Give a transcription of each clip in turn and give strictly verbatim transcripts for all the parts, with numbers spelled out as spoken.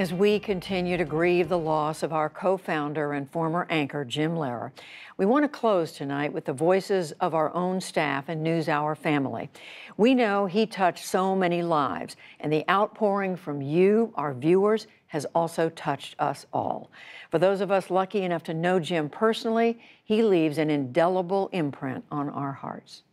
As we continue to grieve the loss of our co-founder and former anchor, Jim Lehrer, we want to close tonight with the voices of our own staff and NewsHour family. We know he touched so many lives, and the outpouring from you, our viewers, has also touched us all. For those of us lucky enough to know Jim personally, he leaves an indelible imprint on our hearts.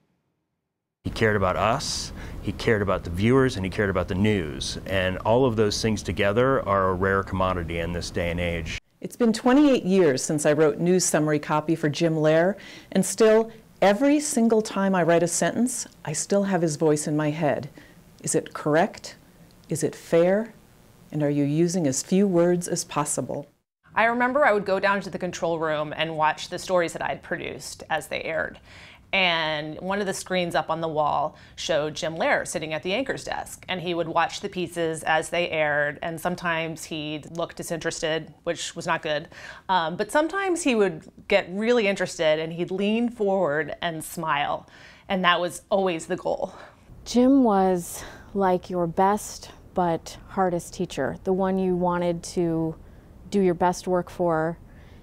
He cared about us, he cared about the viewers, and he cared about the news. And all of those things together are a rare commodity in this day and age. It's been twenty-eight years since I wrote news summary copy for Jim Lehrer, and still, every single time I write a sentence, I still have his voice in my head. Is it correct? Is it fair? And are you using as few words as possible? I remember I would go down to the control room and watch the stories that I'd produced as they aired. And one of the screens up on the wall showed Jim Lehrer sitting at the anchor's desk, and he would watch the pieces as they aired, and sometimes he'd look disinterested, which was not good, um, but sometimes he would get really interested and he'd lean forward and smile, and that was always the goal. Jim was like your best but hardest teacher, the one you wanted to do your best work for.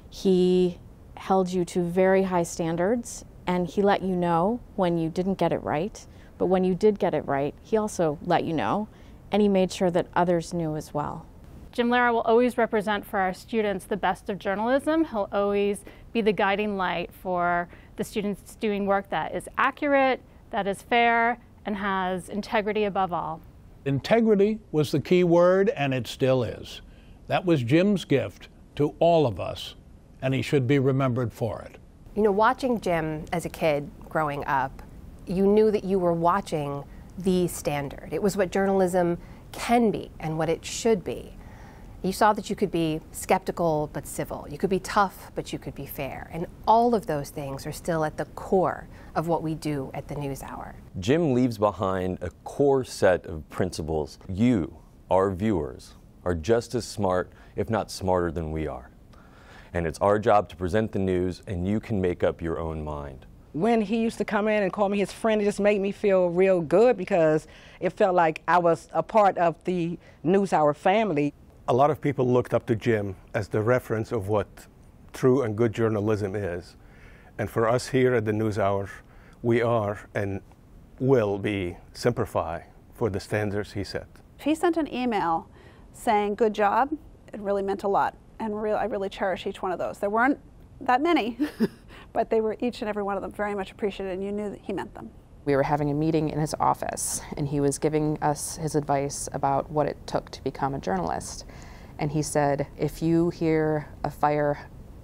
He held you to very high standards, and he let you know when you didn't get it right, but when you did get it right, he also let you know, and he made sure that others knew as well. Jim Lehrer will always represent for our students the best of journalism. He'll always be the guiding light for the students doing work that is accurate, that is fair, and has integrity above all. Integrity was the key word, and it still is. That was Jim's gift to all of us, and he should be remembered for it. You know, watching Jim as a kid growing up, you knew that you were watching the standard. It was what journalism can be and what it should be. You saw that you could be skeptical but civil. You could be tough, but you could be fair. And all of those things are still at the core of what we do at the NewsHour. Jim leaves behind a core set of principles. You, our viewers, are just as smart, if not smarter than we are. And it's our job to present the news, and you can make up your own mind. When he used to come in and call me his friend, it just made me feel real good because it felt like I was a part of the NewsHour family. A lot of people looked up to Jim as the reference of what true and good journalism is. And for us here at the NewsHour, we are and will be Simplify for the standards he set. He sent an email saying, "Good job." It really meant a lot. And real, I really cherish each one of those. There weren't that many, but they were each and every one of them very much appreciated, and you knew that he meant them. We were having a meeting in his office, and he was giving us his advice about what it took to become a journalist. And he said, if you hear a fire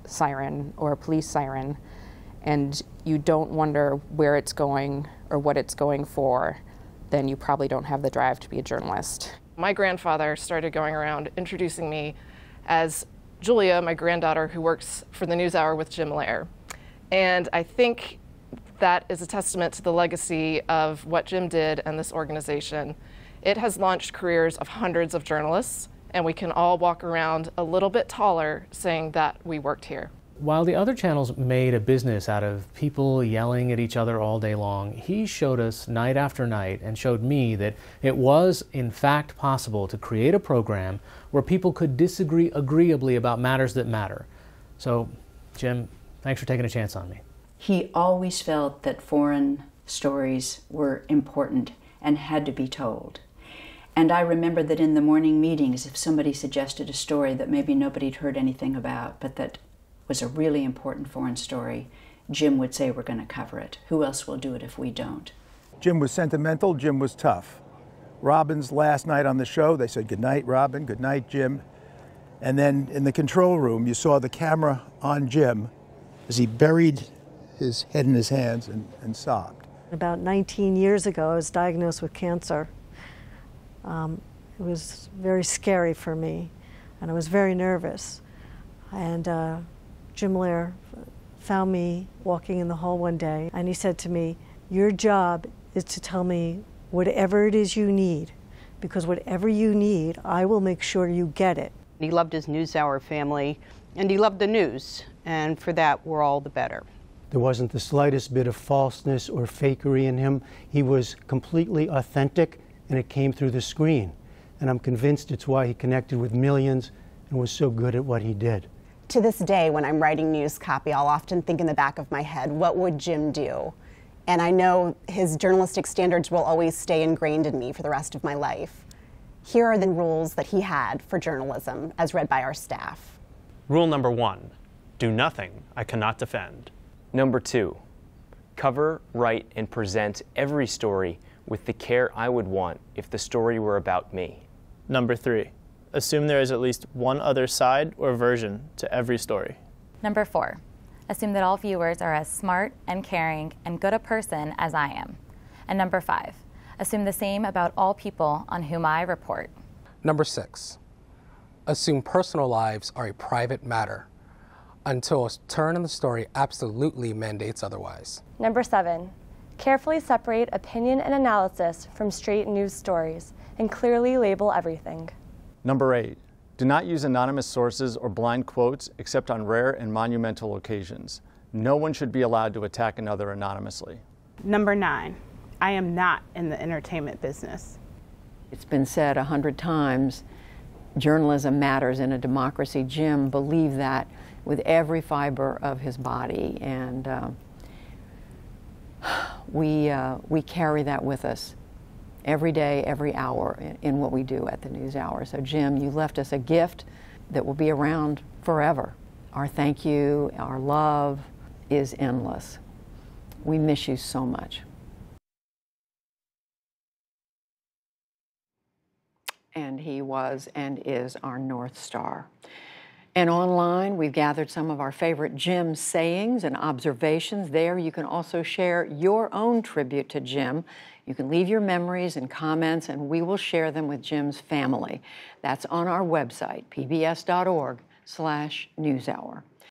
siren or a police siren, and you don't wonder where it's going or what it's going for, then you probably don't have the drive to be a journalist. My grandfather started going around introducing me as Julia, my granddaughter, who works for the NewsHour with Jim Lehrer. And I think that is a testament to the legacy of what Jim did and this organization. It has launched careers of hundreds of journalists, and we can all walk around a little bit taller saying that we worked here. While the other channels made a business out of people yelling at each other all day long, he showed us night after night and showed me that it was in fact possible to create a program where people could disagree agreeably about matters that matter. So, Jim, thanks for taking a chance on me. He always felt that foreign stories were important and had to be told. And I remember that in the morning meetings, if somebody suggested a story that maybe nobody'd heard anything about, but that was a really important foreign story, Jim would say, we're going to cover it. Who else will do it if we don't? Jim was sentimental, Jim was tough. Robin's last night on the show, they said, good night, Robin, good night, Jim. And then in the control room, you saw the camera on Jim as he buried his head in his hands and, and sobbed. About nineteen years ago, I was diagnosed with cancer. Um, it was very scary for me, and I was very nervous. And uh, Jim Lehrer found me walking in the hall one day, and he said to me, your job is to tell me whatever it is you need, because whatever you need, I will make sure you get it. He loved his NewsHour family, and he loved the news, and for that, we're all the better. There wasn't the slightest bit of falseness or fakery in him. He was completely authentic, and it came through the screen. and I'm convinced it's why he connected with millions and was so good at what he did. To this day, when I'm writing news copy, I'll often think in the back of my head, what would Jim do? And I know his journalistic standards will always stay ingrained in me for the rest of my life. Here are the rules that he had for journalism, as read by our staff. Rule number one, do nothing I cannot defend. Number two, cover, write, and present every story with the care I would want if the story were about me. Number three, assume there is at least one other side or version to every story. Number four, assume that all viewers are as smart and caring and good a person as I am. And number five, assume the same about all people on whom I report. Number six, assume personal lives are a private matter until a turn in the story absolutely mandates otherwise. Number seven, carefully separate opinion and analysis from straight news stories and clearly label everything. Number eight, do not use anonymous sources or blind quotes except on rare and monumental occasions. No one should be allowed to attack another anonymously. Number nine, I am not in the entertainment business. It's been said a hundred times, journalism matters in a democracy. Jim believed that with every fiber of his body, and uh, we, uh, we carry that with us every day, every hour in, in what we do at the NewsHour. So Jim, you left us a gift that will be around forever. Our thank you, our love is endless. We miss you so much. And he was and is our North Star. And online, we've gathered some of our favorite Jim sayings and observations. There, you can also share your own tribute to Jim. You can leave your memories and comments, and we will share them with Jim's family. That's on our website, p b s dot org slash newshour.